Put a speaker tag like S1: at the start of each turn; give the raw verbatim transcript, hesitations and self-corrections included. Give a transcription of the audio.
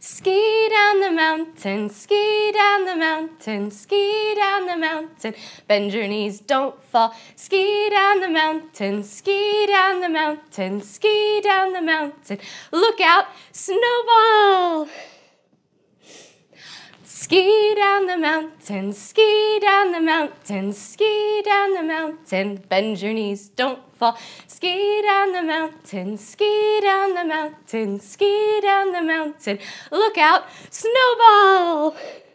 S1: Ski down the mountain, ski down the mountain, ski down the mountain. Bend your knees, don't fall. Ski down the mountain, ski down the mountain, ski down the mountain. Look out, snowball. Ski down the mountain, ski down the mountain, ski down the mountain. Bend your knees, don't fall. Ski down the mountain, ski down the mountain, ski down the mountain. Look out, snowball.